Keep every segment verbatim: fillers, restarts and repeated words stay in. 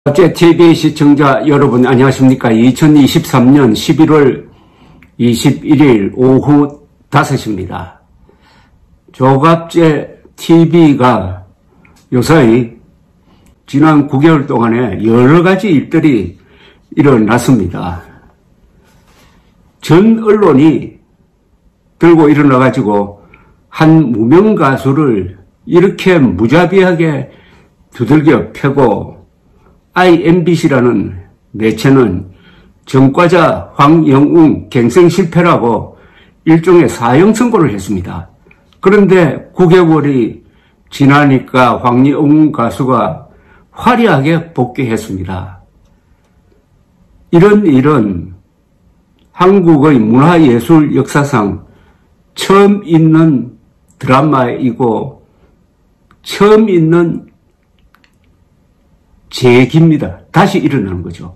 어제 티비 시청자 여러분 안녕하십니까. 이천이십삼 년 십일월 이십일일 오후 다섯 시입니다. 조갑제 티비가 요사이 지난 구 개월 동안에 여러 가지 일들이 일어났습니다. 전 언론이 들고 일어나가지고 한 무명 가수를 이렇게 무자비하게 두들겨 패고 아이엠비씨라는 매체는 전과자 황영웅 갱생 실패라고 일종의 사형 선고를 했습니다. 그런데 구 개월이 지나니까 황영웅 가수가 화려하게 복귀했습니다. 이런 일은 한국의 문화예술 역사상 처음 있는 드라마이고 처음 있는 재기입니다. 다시 일어나는 거죠.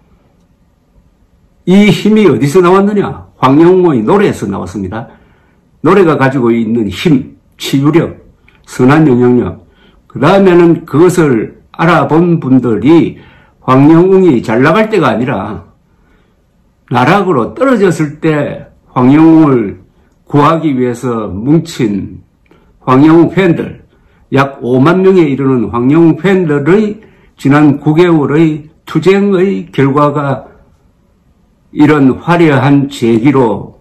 이 힘이 어디서 나왔느냐? 황영웅의 노래에서 나왔습니다. 노래가 가지고 있는 힘, 치유력, 선한 영향력, 그 다음에는 그것을 알아본 분들이 황영웅이 잘 나갈 때가 아니라 나락으로 떨어졌을 때 황영웅을 구하기 위해서 뭉친 황영웅 팬들, 약 오만 명에 이르는 황영웅 팬들의 지난 구 개월의 투쟁의 결과가 이런 화려한 재기로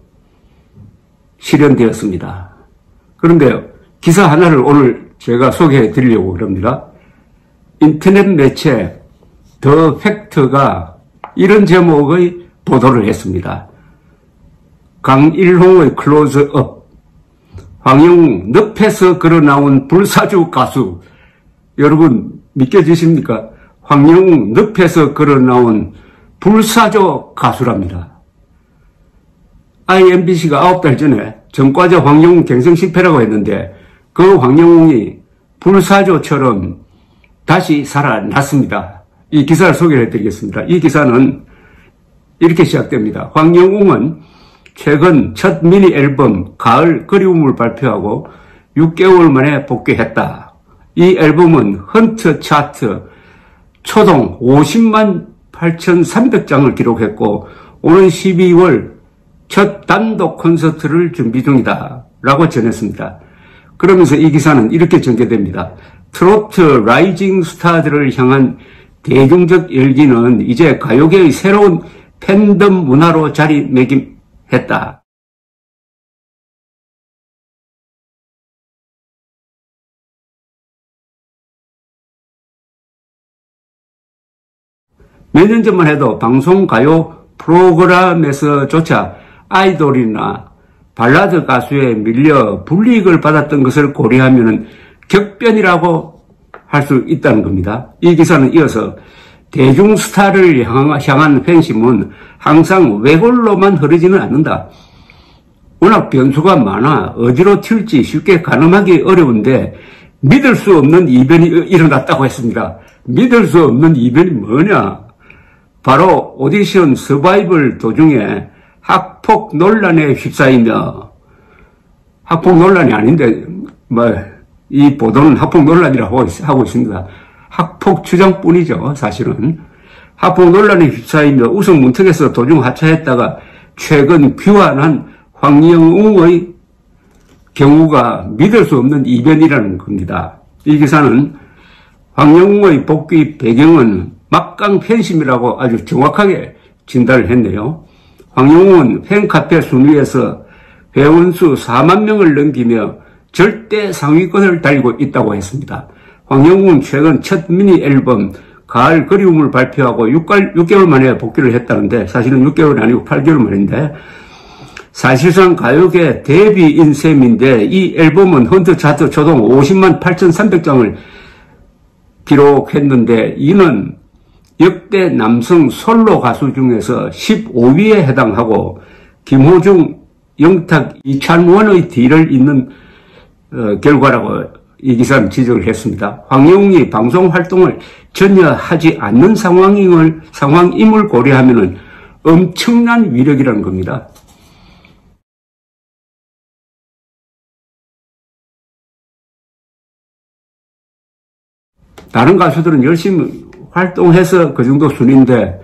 실현되었습니다. 그런데 기사 하나를 오늘 제가 소개해 드리려고 그럽니다. 인터넷 매체 더 팩트가 이런 제목의 보도를 했습니다. 강일홍의 클로즈업, 황영웅 늪에서 걸어나온 불사조 가수. 여러분 믿겨지십니까? 황영웅 늪에서 걸어나온 불사조 가수랍니다. 아이엠비씨가 아홉 달 전에 전과자 황영웅 갱생 실패라고 했는데 그 황영웅이 불사조처럼 다시 살아났습니다. 이 기사를 소개해 드리겠습니다. 이 기사는 이렇게 시작됩니다. 황영웅은 최근 첫 미니 앨범 가을 그리움을 발표하고 육 개월 만에 복귀했다. 이 앨범은 헌트 차트 초동 오십만 팔천삼백 장을 기록했고 오는 십이월 첫 단독 콘서트를 준비 중이다 라고 전했습니다. 그러면서 이 기사는 이렇게 전개됩니다. 트로트 라이징 스타들을 향한 대중적 열기는 이제 가요계의 새로운 팬덤 문화로 자리매김했다. 몇 년 전만 해도 방송 가요 프로그램에서조차 아이돌이나 발라드 가수에 밀려 불이익을 받았던 것을 고려하면 격변이라고 할 수 있다는 겁니다. 이 기사는 이어서 대중 스타를 향한 팬심은 항상 외골로만 흐르지는 않는다. 워낙 변수가 많아 어디로 튈지 쉽게 가늠하기 어려운데 믿을 수 없는 이변이 일어났다고 했습니다. 믿을 수 없는 이변이 뭐냐? 바로 오디션 서바이벌 도중에 학폭 논란에 휩싸이며, 학폭 논란이 아닌데 뭐 이 보도는 학폭 논란이라고 하고 있습니다. 학폭 추정뿐이죠. 사실은 학폭 논란에 휩싸이며 우승 문턱에서 도중 하차했다가 최근 귀환한 황영웅의 경우가 믿을 수 없는 이변이라는 겁니다. 이 기사는 황영웅의 복귀 배경은 막강 팬심이라고 아주 정확하게 진단을 했네요. 황영웅은 팬카페 순위에서 회원수 사만 명을 넘기며 절대 상위권을 달리고 있다고 했습니다. 황영웅은 최근 첫 미니 앨범 가을 그리움을 발표하고 육 개월 만에 복귀를 했다는데 사실은 육 개월이 아니고 팔 개월 만인데 사실상 가요계 데뷔인 셈인데 이 앨범은 헌트 차트 초동 오십만 팔천삼백 장을 기록했는데 이는 역대 남성 솔로 가수 중에서 십오 위에 해당하고 김호중, 영탁, 이찬원의 뒤를 잇는 어, 결과라고 이 기사는 지적을 했습니다. 황영웅이 방송 활동을 전혀 하지 않는 상황임을, 상황임을 고려하면 엄청난 위력이라는 겁니다. 다른 가수들은 열심히 활동해서 그 정도 순인데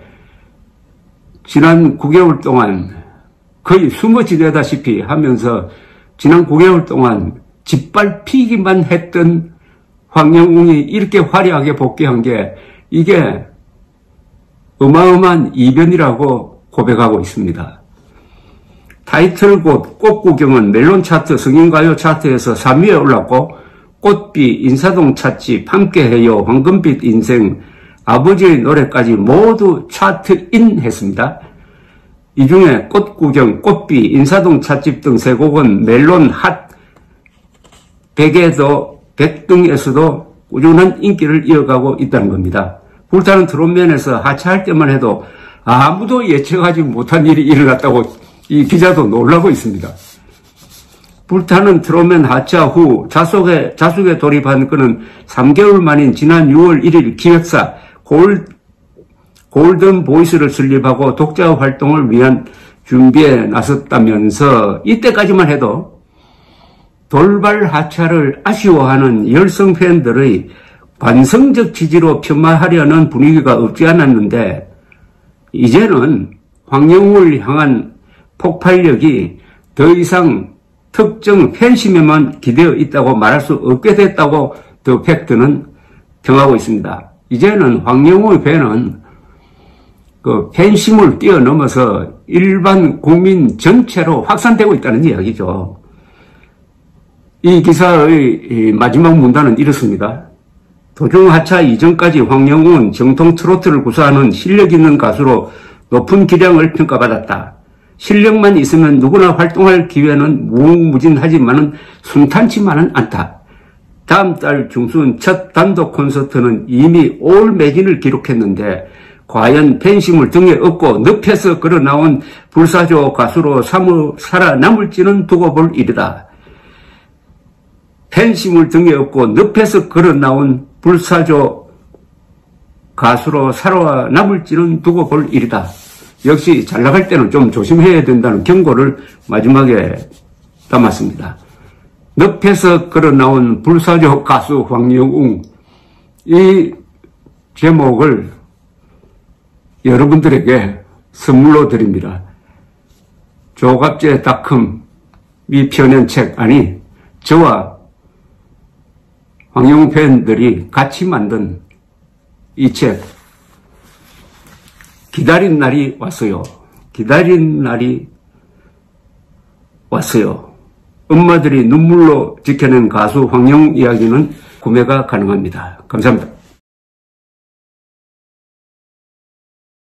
지난 구 개월 동안 거의 숨어 지내다시피 하면서 지난 구 개월 동안 짓밟히기만 했던 황영웅이 이렇게 화려하게 복귀한 게 이게 어마어마한 이변이라고 고백하고 있습니다. 타이틀곡 꽃구경은 멜론 차트, 성인가요 차트에서 삼 위에 올랐고 꽃비, 인사동 찻집, 함께해요, 황금빛 인생, 아버지의 노래까지 모두 차트인 했습니다. 이 중에 꽃구경, 꽃비, 인사동 찻집 등 세 곡은 멜론 핫 백에도 백 등에서도 꾸준한 인기를 이어가고 있다는 겁니다. 불타는 트롯맨에서 하차할 때만 해도 아무도 예측하지 못한 일이 일어났다고 이 기자도 놀라고 있습니다. 불타는 트롯맨 하차 후 자숙에, 자숙에 돌입한 그는 삼 개월 만인 지난 유월 일일 기획사 골, 골든 보이스를 설립하고 독자 활동을 위한 준비에 나섰다면서 이때까지만 해도 돌발 하차를 아쉬워하는 열성 팬들의 관성적 지지로 폄하하려는 분위기가 없지 않았는데 이제는 황영웅을 향한 폭발력이 더 이상 특정 팬심에만 기대어 있다고 말할 수 없게 됐다고 더 팩트는 평하고 있습니다. 이제는 황영웅의 팬은 그 팬심을 뛰어넘어서 일반 국민 전체로 확산되고 있다는 이야기죠. 이 기사의 마지막 문단은 이렇습니다. 도중 하차 이전까지 황영웅은 정통 트로트를 구사하는 실력 있는 가수로 높은 기량을 평가받았다. 실력만 있으면 누구나 활동할 기회는 무궁무진하지만은 순탄치만은 않다. 다음 달 중순 첫 단독 콘서트는 이미 올 매진을 기록했는데 과연 팬심을 등에 업고 늪에서 걸어나온 불사조 가수로 사무, 살아남을지는 두고 볼 일이다. 팬심을 등에 업고 늪에서 걸어나온 불사조 가수로 살아남을지는 두고 볼 일이다. 역시 잘 나갈 때는 좀 조심해야 된다는 경고를 마지막에 담았습니다. 늪에서 걸어나온 불사조 가수 황영웅, 이 제목을 여러분들에게 선물로 드립니다. 조갑제 닷컴이 펴낸 책, 아니 저와 황영웅 팬들이 같이 만든 이 책, 기다린 날이 왔어요. 기다린 날이 왔어요. 엄마들이 눈물로 지켜낸 가수 황영웅 이야기는 구매가 가능합니다. 감사합니다.